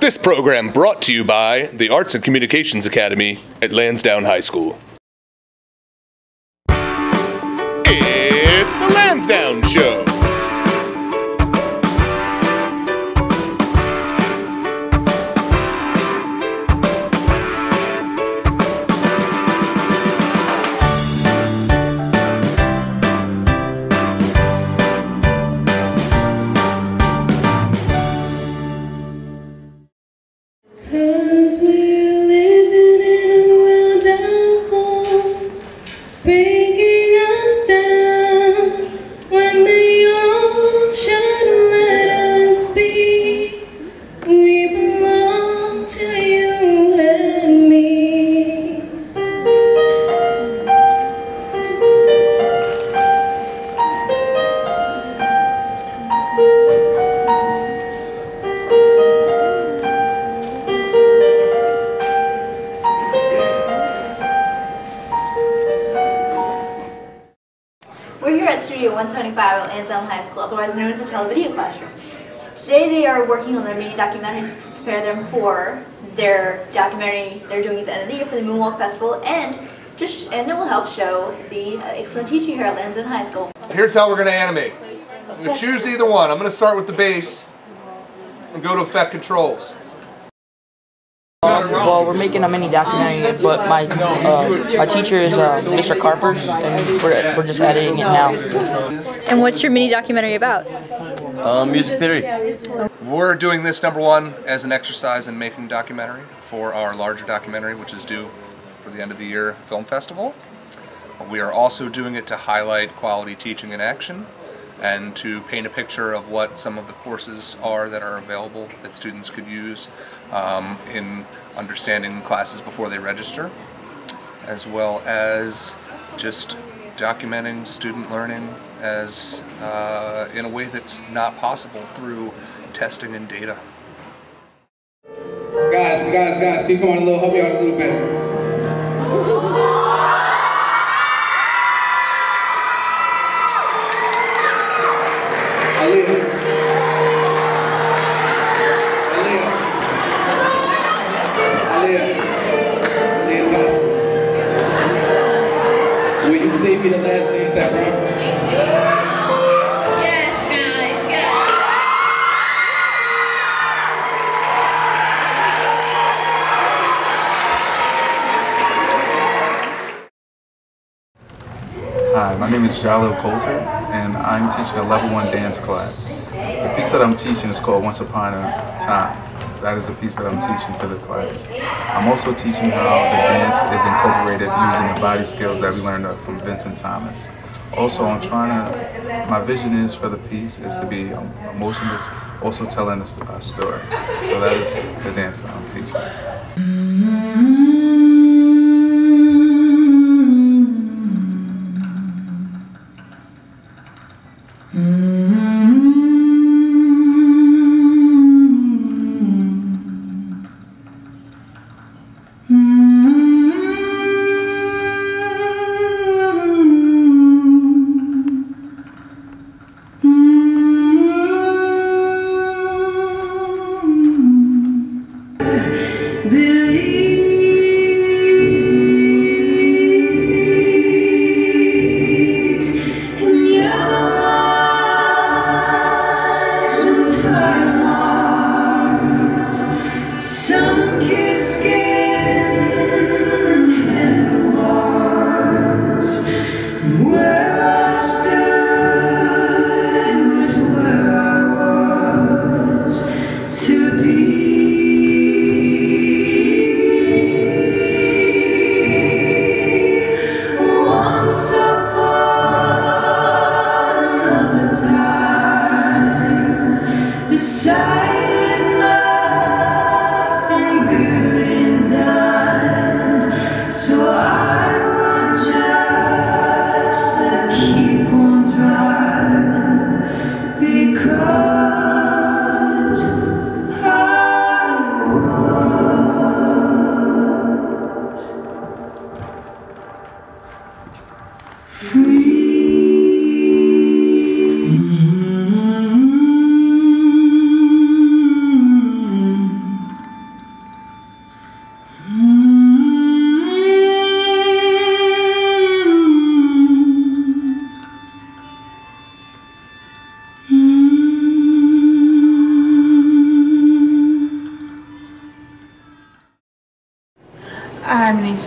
This program brought to you by the Arts and Communications Academy at Lansdowne High School. It's the Lansdowne Show. We're here at Studio 125 at Lansdowne High School, otherwise known as the Televideo classroom. Today they are working on their mini-documentaries to prepare them for their documentary they're doing at the end of the year for the Moonwalk Festival, and it will help show the excellent teaching here at Lansdowne High School. Here's how we're going to animate. I'm going to choose either one. I'm going to start with the base and go to effect controls. Well, we're making a mini documentary, but my teacher is Mr. Carper, and we're just editing it now. And what's your mini documentary about? Music theory. We're doing this, number one, as an exercise in making documentary for our larger documentary, which is due for the end of the year film festival. We are also doing it to highlight quality teaching in action and to paint a picture of what some of the courses are that are available that students could use in understanding classes before they register, as well as just documenting student learning as in a way that's not possible through testing and data. Guys, keep going a little, help me out a little bit. Will you sing me the last name tap, bro? Yes, guys, Hi, my name is Jalil Coulter, and I'm teaching a level 1 dance class. The piece that I'm teaching is called Once Upon a Time. That is the piece that I'm teaching to the class. I'm also teaching how the dance is incorporated using the body skills that we learned from Vincent Thomas. Also, my vision is for the piece is to be emotionless, also telling a story. So that is the dance that I'm teaching.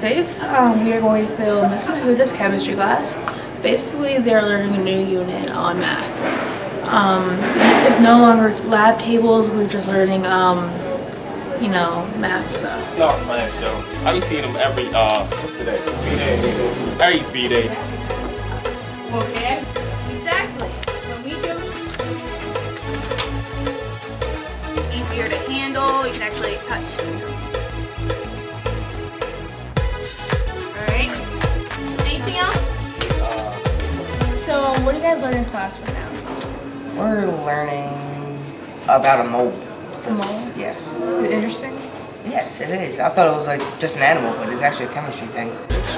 Faith. We are going to film Miss Mahuda's chemistry class. Basically, they're learning a new unit on math. It's no longer lab tables, we're just learning, you know, math stuff. No, my name's Joe. I be seeing them every, what's today? B-Day. Every B-Day. Okay. Exactly. When we do, it's easier to handle, you can actually touch. Alright. Anything else? So, what do you guys learn in class right now? We're learning about a mole. A mole? Yes. Is it interesting? Yes, it is. I thought it was like just an animal, but it's actually a chemistry thing.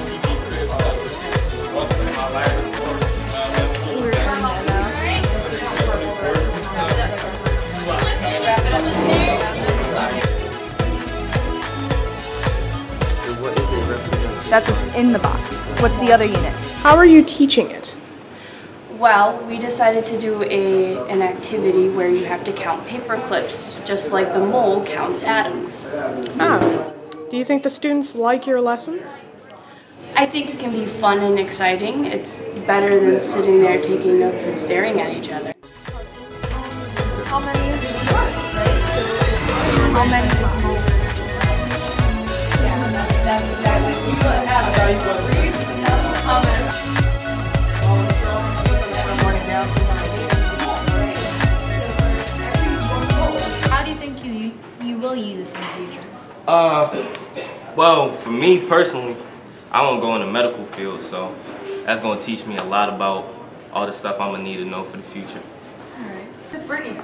That's what's in the box. What's the other unit? How are you teaching it? Well, we decided to do an activity where you have to count paper clips, just like the mole counts atoms. Ah. Do you think the students like your lessons? I think it can be fun and exciting. It's better than sitting there taking notes and staring at each other. How many is it? How many is it? How do you think you will use this in the future? Well, for me personally, I want to go in the medical field, so that's going to teach me a lot about all the stuff I'm going to need to know for the future. Alright. Brittany.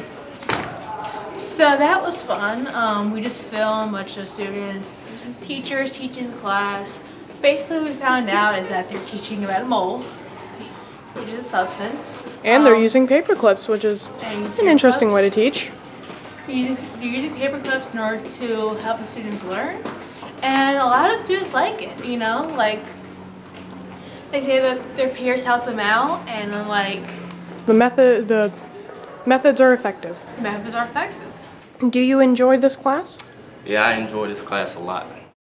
So that was fun. We just filmed a bunch of students, teachers teaching the class. Basically, what we found out is that they're teaching about a mole, which is a substance. And they're using paper clips, which is an interesting way to teach. They're using paper clips in order to help the students learn. And a lot of students like it, you know, like they say that their peers help them out and like The methods are effective. methods are effective. Do you enjoy this class? Yeah, I enjoy this class a lot.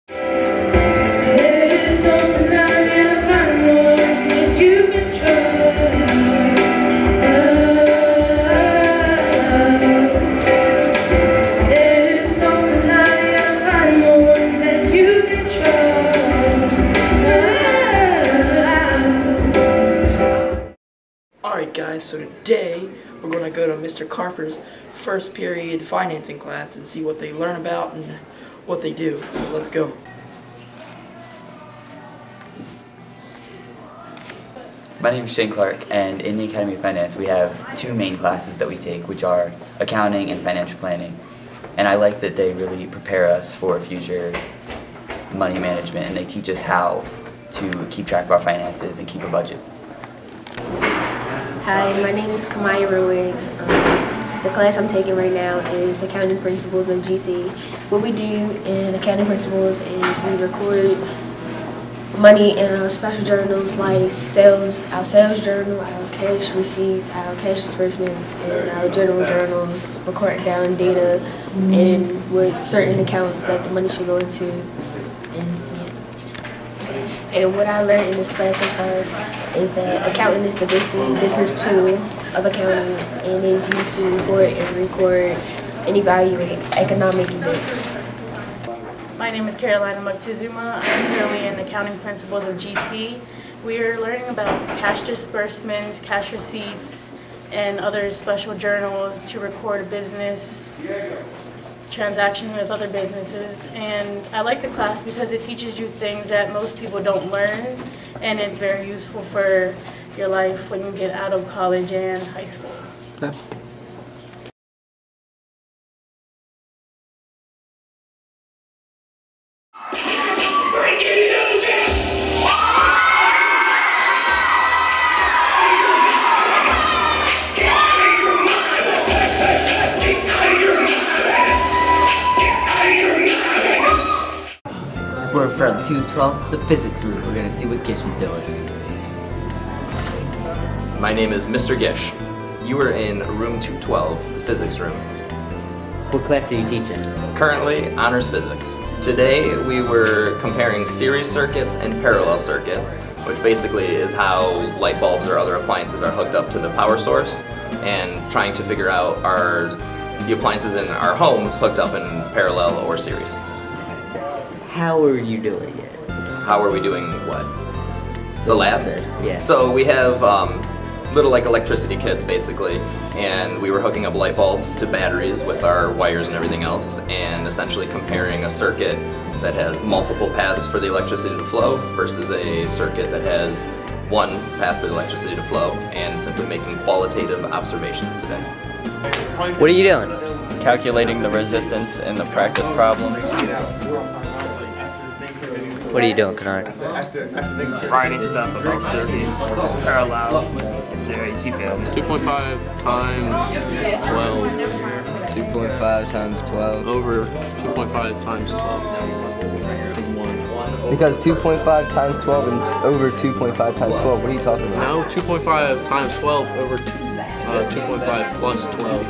Alright guys, so today we're going to go to Mr. Carper's first period financing class and see what they learn about and what they do. So let's go. My name is Shane Clark, and in the Academy of Finance we have two main classes that we take, which are accounting and financial planning. And I like that they really prepare us for future money management, and they teach us how to keep track of our finances and keep a budget. Hi, my name is Kamaya Ruiz. The class I'm taking right now is Accounting Principles of GT. What we do in Accounting Principles is we record money in our special journals like our sales journal, our cash receipts, our cash disbursements, and our general journals, recording down data and with certain accounts that the money should go into. And what I learned in this class so far is that accounting is the basic business tool of accounting and is used to report and evaluate economic events. My name is Carolina Moctezuma. I'm currently in Accounting Principles of GT. We are learning about cash disbursements, cash receipts, and other special journals to record a business transaction with other businesses. And I like the class because it teaches you things that most people don't learn, and it's very useful for your life when you get out of college and high school. Okay. We're from 212, the physics room. We're gonna see what Gish is doing. My name is Mr. Gish. You are in room 212, the physics room. What class are you teaching? Currently, honors physics. Today we were comparing series circuits and parallel circuits, which basically is how light bulbs or other appliances are hooked up to the power source, and trying to figure out are the appliances in our homes hooked up in parallel or series. How are you doing it? How are we doing what? The lab? Yeah. So we have little like electricity kits basically, and we were hooking up light bulbs to batteries with our wires and everything else, and essentially comparing a circuit that has multiple paths for the electricity to flow versus a circuit that has one path for the electricity to flow, and simply making qualitative observations today. What are you doing? Calculating the resistance in the practice problems. What are you doing, Kennard? Writing stuff about circuits, parallel, series, you feel me? 2.5 times 12. 2.5 times 12. Over 2.5 times 12. Because 2.5 times 12 and over 2.5 times 12, what are you talking about? No, 2.5 times 12 over 2.5 plus 12.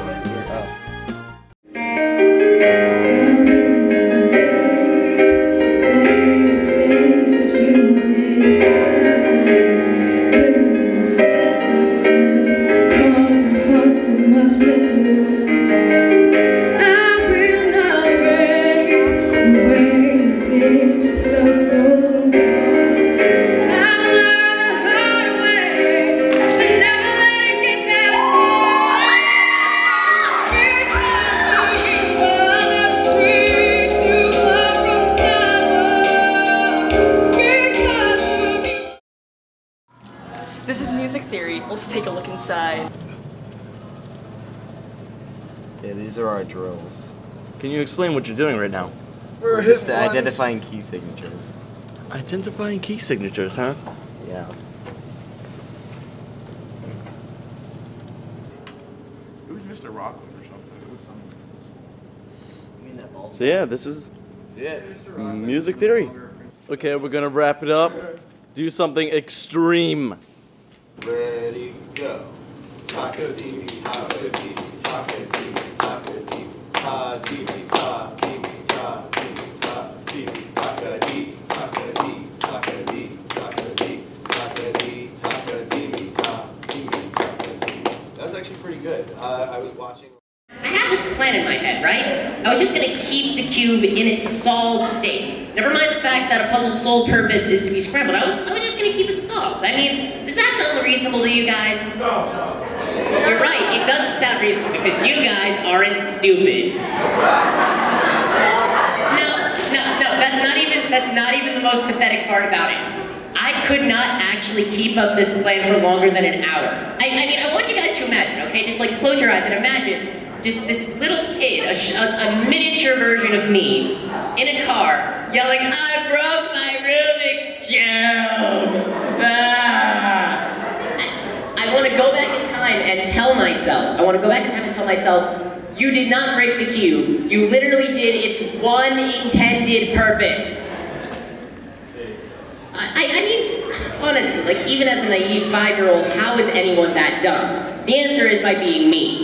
This is music theory. Let's take a look inside. Yeah, these are our drills. Can you explain what you're doing right now? We're just identifying key signatures. Identifying key signatures, huh? Yeah. It was Mr. Rockland or something. It was something. So yeah, this is music theory. Okay, we're gonna wrap it up. Do something extreme. Ready, go. Taco dee taco dee taco dee taco dee ta dee ta dee ta dee ta dee taco dee taco dee taco dee taco dee taco dee taco dee ta dee taco dee. That's actually pretty good. I was watching. I had this plan in my head, right? I was just going to keep the cube in its solved state. Never mind the fact that a puzzle's sole purpose is to be scrambled. I was just going to keep it solved. I mean, does that sound reasonable to you guys? You're right, it doesn't sound reasonable because you guys aren't stupid. No, that's not even the most pathetic part about it. I could not actually keep up this plan for longer than an hour. I mean, I want you guys to imagine, okay? Just like close your eyes and imagine just this little kid, a miniature version of me, in a car, yelling, "I broke my Rubik's Cube!" I want to go back in time and tell myself, you did not break the cube. You literally did its one intended purpose. I mean, honestly, like even as a naive 5-year-old, how is anyone that dumb? The answer is by being me.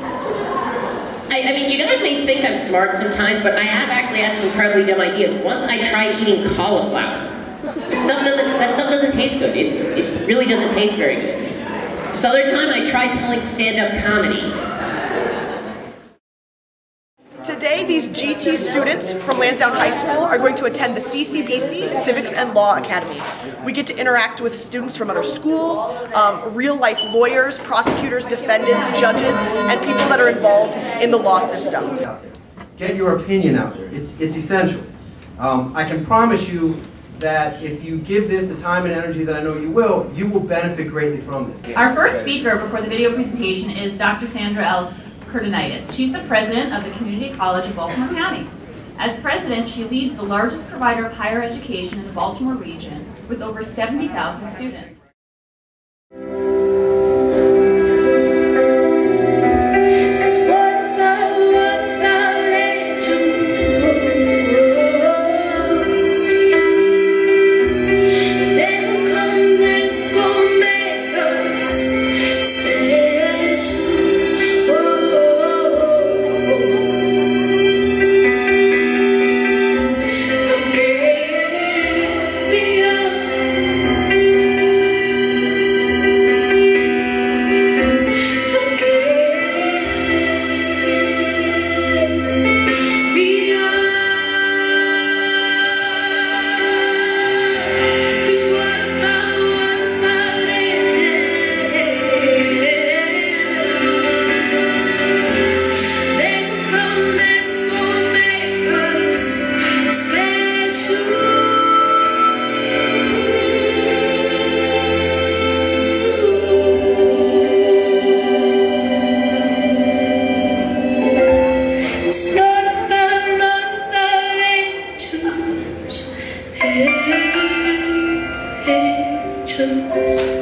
I mean, you guys may think I'm smart sometimes, but I have actually had some incredibly dumb ideas. Once I tried eating cauliflower. That stuff doesn't taste good. It really doesn't taste very good. This other time I tried telling stand-up comedy. Today, these GT students from Lansdowne High School are going to attend the CCBC Civics and Law Academy. We get to interact with students from other schools, real-life lawyers, prosecutors, defendants, judges, and people that are involved in the law system. Get your opinion out there. It's essential. I can promise you that if you give this the time and energy that I know you will benefit greatly from this. Our first speaker before the video presentation is Dr. Sandra L. Curtinitis. She's the president of the Community College of Baltimore County. As president, she leads the largest provider of higher education in the Baltimore region with over 70,000 students. It's not about angels, angels.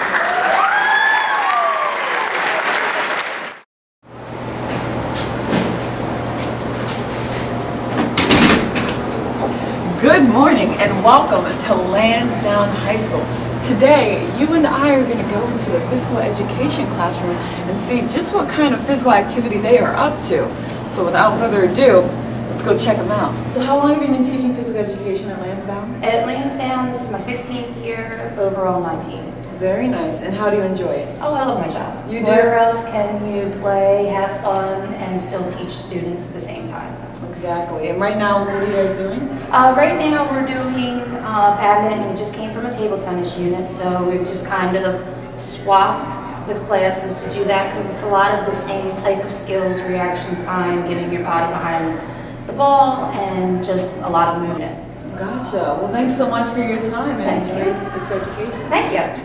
Good morning and welcome to Lansdowne High School. Today, you and I are going to go into the physical education classroom and see just what kind of physical activity they are up to. So without further ado, let's go check them out. So how long have you been teaching physical education at Lansdowne? At Lansdowne, this is my 16th year, overall 19. Very nice. And how do you enjoy it? Oh, I love my job. You do? Where else can you play, have fun, and still teach students at the same time? Exactly. And right now, what are you guys doing? Right now, we're doing badminton. We just came from a table tennis unit, so we've just kind of swapped with classes to do that because it's a lot of the same type of skills, reaction time, getting your body behind the ball, and just a lot of movement. Gotcha. Well, thanks so much for your time and enjoy physical education. Thank you.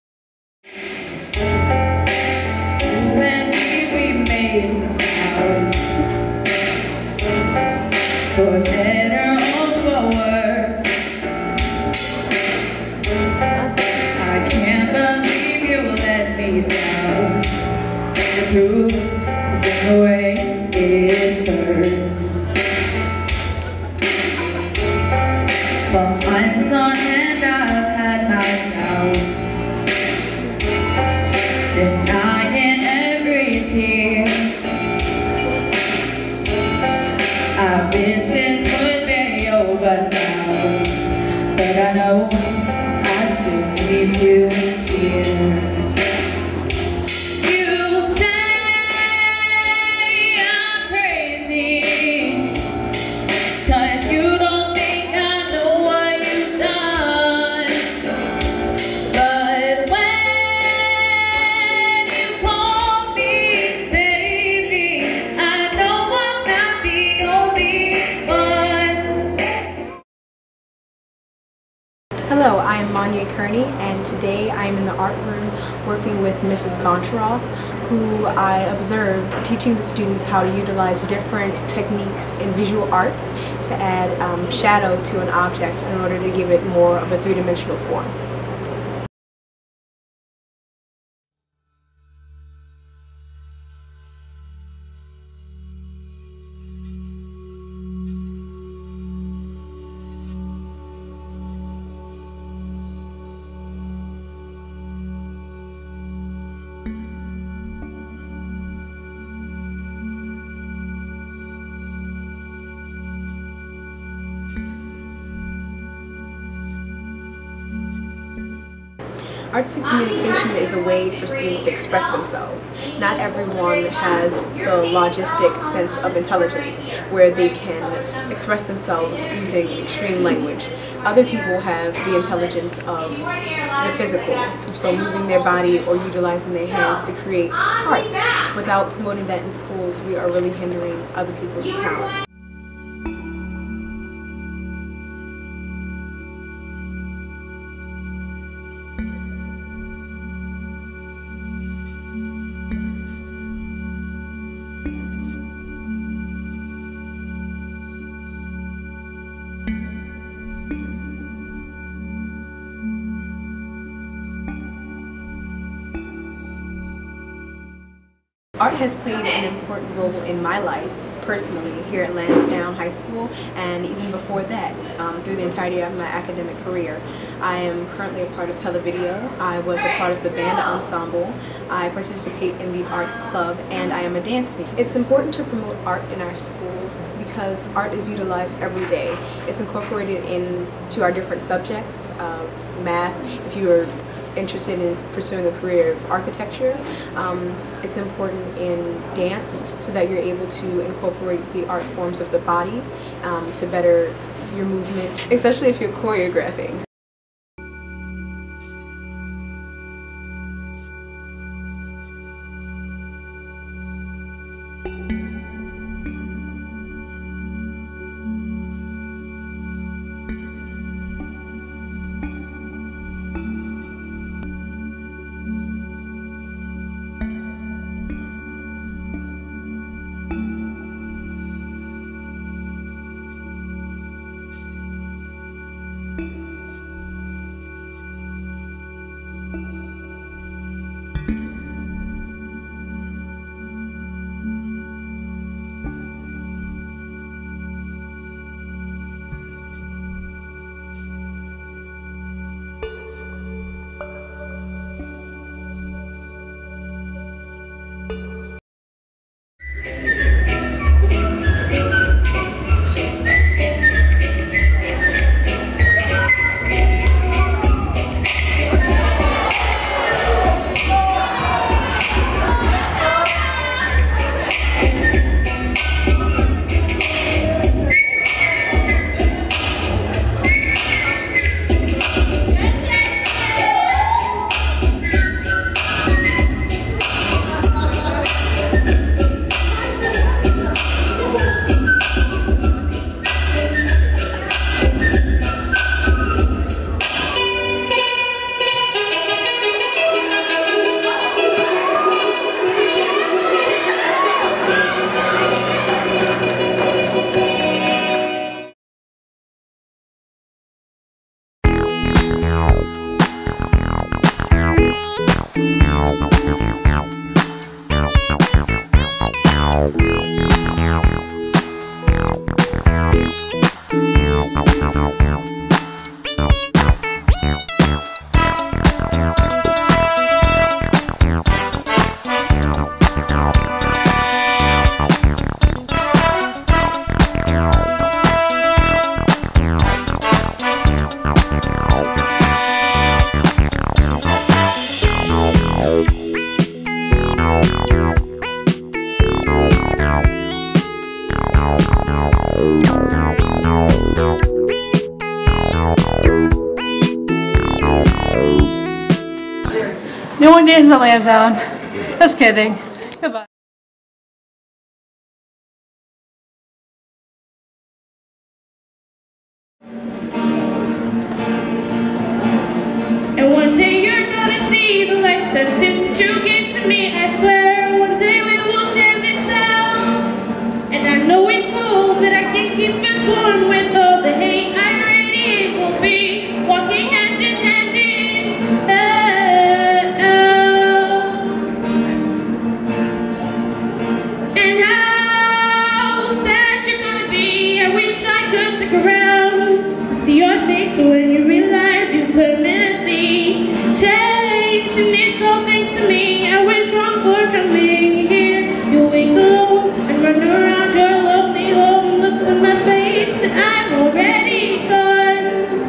For better or for worse, I can't believe you let me down. The proof is in the way it hurts. From times on end I've had my doubts, denying every tear. I wish this would be over now, but I know I still need you here. You say I'm crazy, 'cause you don't think I know what you've done. But when you call me baby, I know I'm not the only one. Hello, I am Manya Kearney, and today I am in the art room working with Mrs. Goncharoff, who I observed teaching the students how to utilize different techniques in visual arts to add shadow to an object in order to give it more of a three-dimensional form. Arts and communication is a way for students to express themselves. Not everyone has the logistic sense of intelligence where they can express themselves using extreme language. Other people have the intelligence of the physical, so moving their body or utilizing their hands to create art. Without promoting that in schools, we are really hindering other people's talents. Art has played an important role in my life, personally, here at Lansdowne High School, and even before that, through the entirety of my academic career. I am currently a part of Televideo. I was a part of the band ensemble. I participate in the art club, and I am a dance major. It's important to promote art in our schools because art is utilized every day. It's incorporated into our different subjects of math. If you are interested in pursuing a career of architecture, it's important in dance so that you're able to incorporate the art forms of the body to better your movement, especially if you're choreographing. No one dances at Lansdowne. Just kidding. Goodbye. And one day you're gonna see the life sentence that you gave to me. I swear one day we will share this cell. And I know it's cold, but I can't keep us warm with all the hate I radiate. We'll be walking hand in hand in hell. And how sad you're gonna be. I wish I could stick around to see your face when you realize you permanently changed. And it's all thanks to me. I was wrong for coming here. You'll wake alone and run around your lonely home and look for my face, but I'm already gone.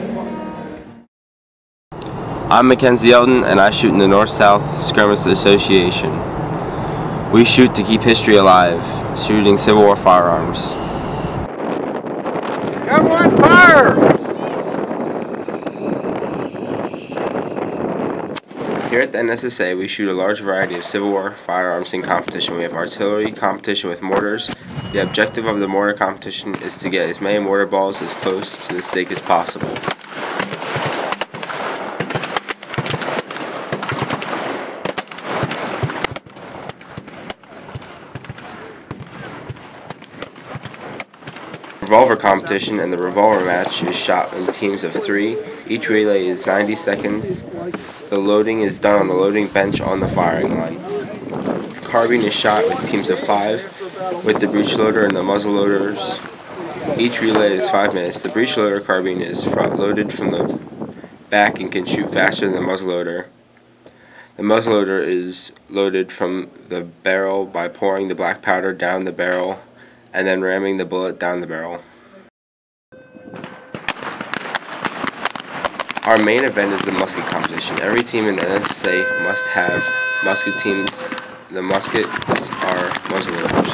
I'm Mackenzie Elton, and I shoot in the North-South Skirmish Association. We shoot to keep history alive, shooting Civil War firearms. Everyone fire! Here at the NSSA, we shoot a large variety of Civil War firearms in competition. We have artillery competition with mortars. The objective of the mortar competition is to get as many mortar balls as close to the stake as possible. Revolver competition and the revolver match is shot in teams of 3. Each relay is 90 seconds. The loading is done on the loading bench on the firing line. Carbine is shot with teams of 5 with the breech loader and the muzzle loaders. Each relay is 5 minutes. The breech loader carbine is front loaded from the back and can shoot faster than the muzzle loader. The muzzle loader is loaded from the barrel by pouring the black powder down the barrel and then ramming the bullet down the barrel. Our main event is the musket competition. Every team in the NSSA must have musket teams. The muskets are muzzle loaders.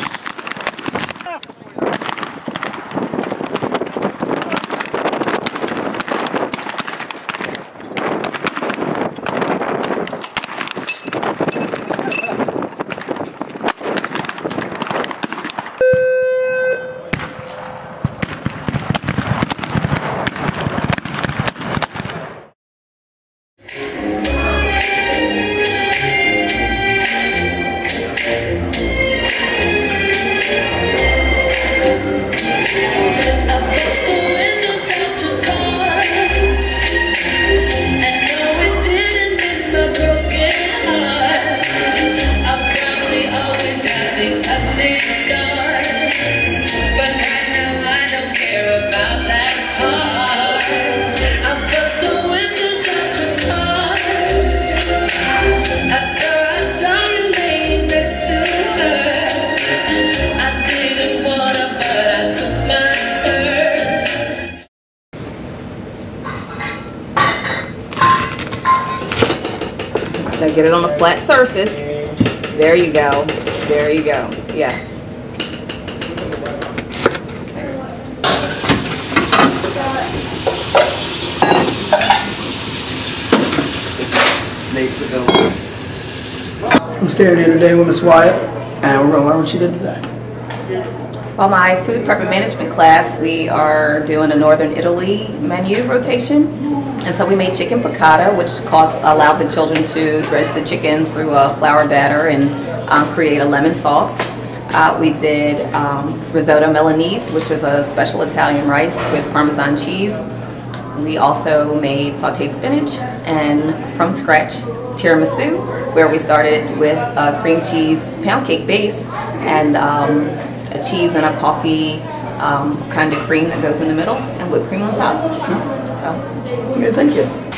Now get it on a flat surface. There you go. There you go. Yes. I'm standing here today with Miss Wyatt, and we're going to learn what she did today. Well, my food prep and management class, we are doing a Northern Italy menu rotation. And so we made chicken piccata, which allowed the children to dredge the chicken through a flour batter and create a lemon sauce. We did risotto Milanese, which is a special Italian rice with Parmesan cheese. We also made sauteed spinach and from scratch tiramisu, where we started with a cream cheese pound cake base and a cheese and a coffee kind of cream that goes in the middle and whipped cream on top. So. Okay, thank you.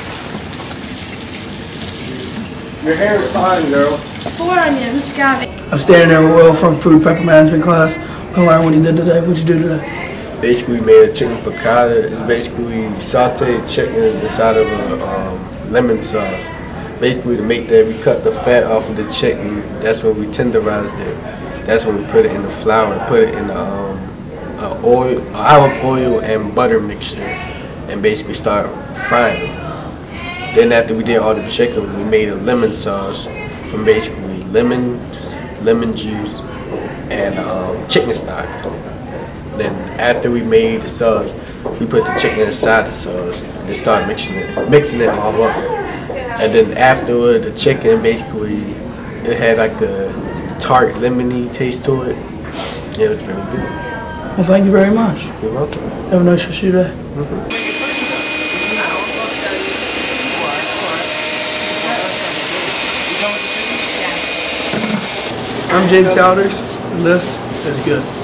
Your hair is fine, girl. 4 onions, got it. I'm standing there with Will from food prep and management class. I'm going to learn what he did today. What'd you do today? Basically, we made a chicken piccata. It's basically sauteed chicken inside of a lemon sauce. Basically, to make that, we cut the fat off of the chicken. That's when we tenderized it. That's when we put it in the flour, put it in the olive oil and butter mixture and basically start frying them. Then after we did all the chicken, we made a lemon sauce from basically lemon juice, and chicken stock. Then after we made the sauce, we put the chicken inside the sauce and then started mixing it all up. And then afterward, the chicken basically, it had like a tart, lemony taste to it. Yeah, it was very good. Well, thank you very much. You're welcome. Have a nice rest of your day. I'm James Souders, and this is good.